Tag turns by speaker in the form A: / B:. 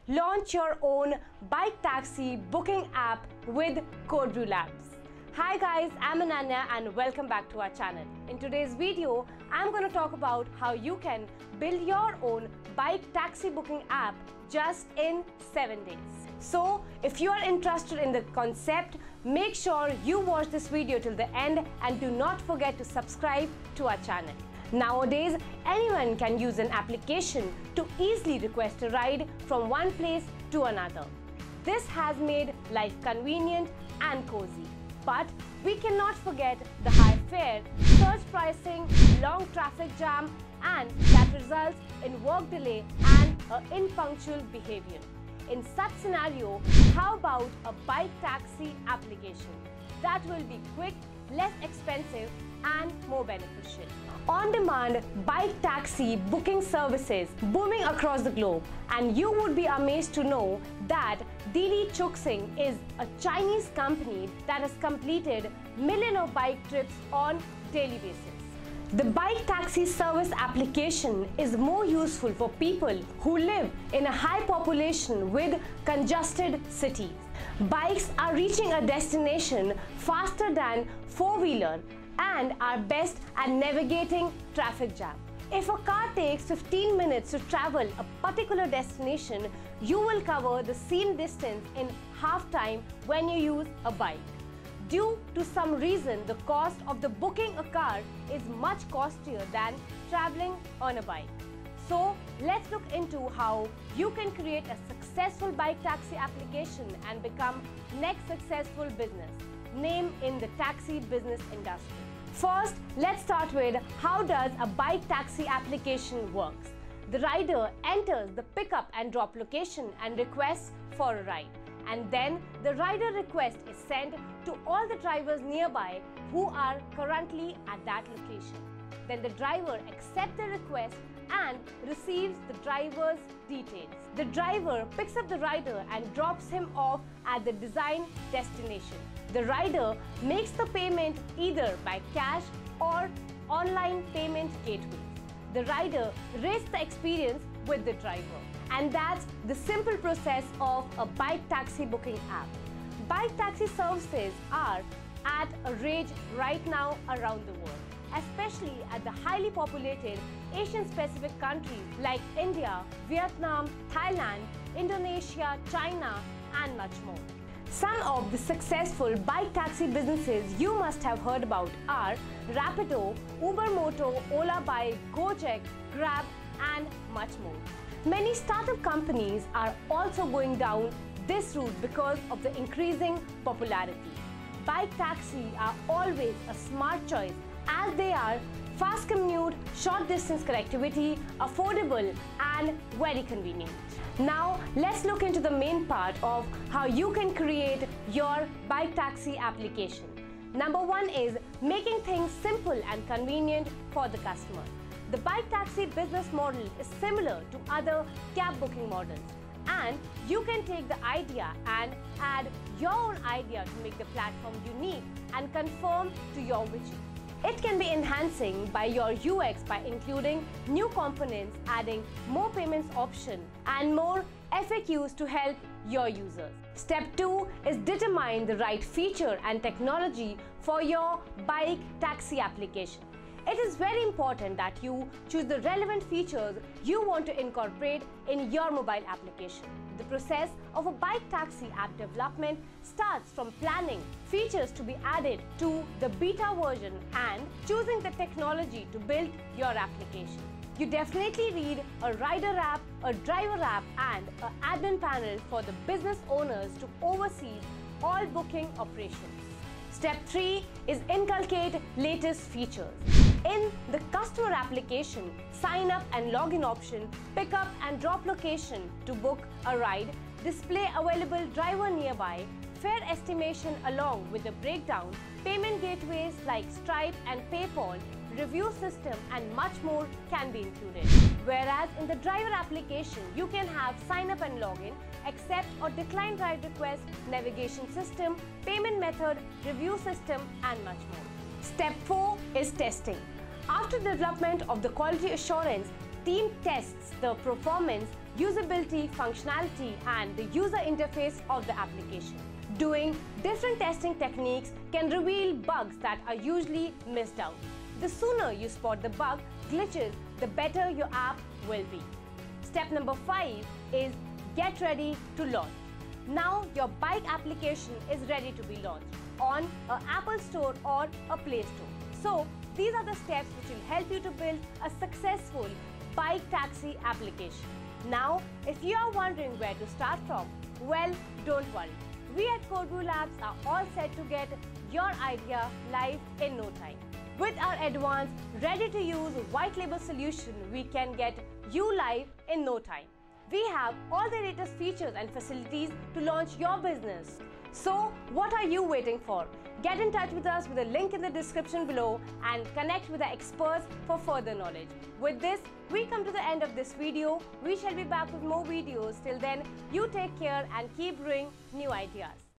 A: Launch your own bike taxi booking app with Codebrew Labs. Hi guys, I'm Ananya and welcome back to our channel. In today's video, I'm going to talk about how you can build your own bike taxi booking app just in 7 days. So, if you are interested in the concept, make sure you watch this video till the end and do not forget to subscribe to our channel. Nowadays, anyone can use an application to easily request a ride from one place to another. This has made life convenient and cozy. But we cannot forget the high fare, surge pricing, long traffic jam, and that results in work delay and unpunctual behavior. In such scenario, how about a bike taxi application that will be quick, less expensive, and more beneficial? On-demand bike taxi booking services booming across the globe, and you would be amazed to know that DiDi is a Chinese company that has completed millions of bike trips on daily basis. The bike taxi service application is more useful for people who live in a high population with congested cities. Bikes are reaching a destination faster than four-wheeler and are best at navigating traffic jam. If a car takes 15 minutes to travel a particular destination, you will cover the same distance in half time when you use a bike. Due to some reason, the cost of the booking a car is much costlier than traveling on a bike. So let's look into how you can create a successful bike taxi application and become next successful business name in the taxi business industry. First, let's start with how does a bike taxi application works. The rider enters the pickup and drop location and requests for a ride. And then the rider request is sent to all the drivers nearby who are currently at that location. Then the driver accepts the request and receives the driver's details. The driver picks up the rider and drops him off at the designed destination. The rider makes the payment either by cash or online payment gateways. The rider rates the experience with the driver. And that's the simple process of a bike taxi booking app. Bike taxi services are at a rage right now around the world, especially at the highly populated Asian-specific countries like India, Vietnam, Thailand, Indonesia, China, and much more. Some of the successful bike taxi businesses you must have heard about are Rapido, Uber Moto, Ola Bike, Gojek, Grab, and much more. Many startup companies are also going down this route because of the increasing popularity. Bike taxis are always a smart choice as they are fast commute, short distance connectivity, affordable, and very convenient. Now let's look into the main part of how you can create your bike taxi application. Number one is making things simple and convenient for the customer. The bike taxi business model is similar to other cab booking models, and you can take the idea and add your own idea to make the platform unique and conform to your vision. It can be enhancing by your UX by including new components, adding more payments option, and more FAQs to help your users. Step 2 is determine the right feature and technology for your bike taxi application. It is very important that you choose the relevant features you want to incorporate in your mobile application. The process of a bike taxi app development starts from planning features to be added to the beta version and choosing the technology to build your application. You definitely need a rider app, a driver app, and an admin panel for the business owners to oversee all booking operations. Step 3 is inculcate latest features. In the customer application, sign up and login option, pick up and drop location to book a ride, display available driver nearby, fare estimation along with the breakdown, payment gateways like Stripe and PayPal, review system, and much more can be included. Whereas in the driver application, you can have sign up and login, accept or decline ride request, navigation system, payment method, review system, and much more. Step 4 is testing. After development of the quality assurance, team tests the performance usability, functionality, and the user interface of the application. Doing different testing techniques can reveal bugs that are usually missed out. The sooner you spot the bug glitches, the better your app will be. Step number 5 is get ready to launch. Now your bike application is ready to be launched on an Apple Store or a Play Store. So these are the steps which will help you to build a successful bike taxi application. Now, if you are wondering where to start from, well, don't worry. We at CodeBrew Labs are all set to get your idea live in no time. With our advanced, ready-to-use white label solution, we can get you live in no time. We have all the latest features and facilities to launch your business. So, what are you waiting for? Get in touch with us with a link in the description below and connect with the experts for further knowledge. With this, we come to the end of this video. We shall be back with more videos. Till then, you take care and keep brewing new ideas.